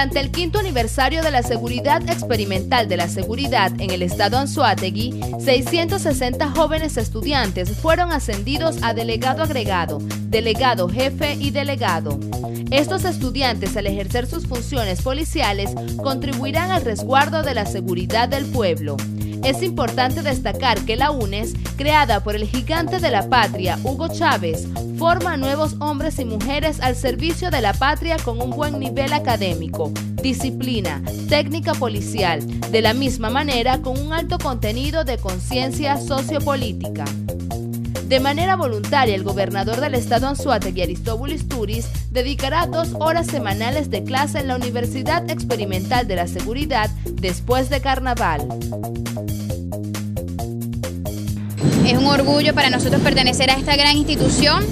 Durante el 5º aniversario de la Seguridad Experimental de la Seguridad en el estado Anzoátegui, 660 jóvenes estudiantes fueron ascendidos a delegado agregado, delegado jefe y delegado. Estos estudiantes, al ejercer sus funciones policiales, contribuirán al resguardo de la seguridad del pueblo. Es importante destacar que la UNES, creada por el gigante de la patria, Hugo Chávez, forma nuevos hombres y mujeres al servicio de la patria con un buen nivel académico, disciplina, técnica policial, de la misma manera con un alto contenido de conciencia sociopolítica. De manera voluntaria, el gobernador del estado Anzoátegui, Aristóbulo Isturiz, dedicará 2 horas semanales de clase en la Universidad Experimental de la Seguridad después de Carnaval. Es un orgullo para nosotros pertenecer a esta gran institución,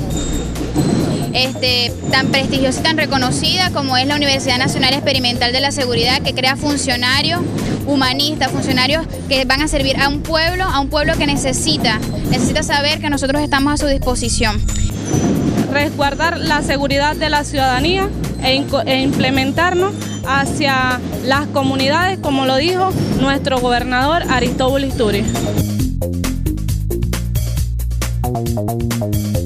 tan prestigiosa y tan reconocida como es la Universidad Nacional Experimental de la Seguridad, que crea funcionarios humanistas, funcionarios que van a servir a un pueblo que necesita saber que nosotros estamos a su disposición. Resguardar la seguridad de la ciudadanía e implementarnos hacia las comunidades, como lo dijo nuestro gobernador Aristóbulo Isturiz.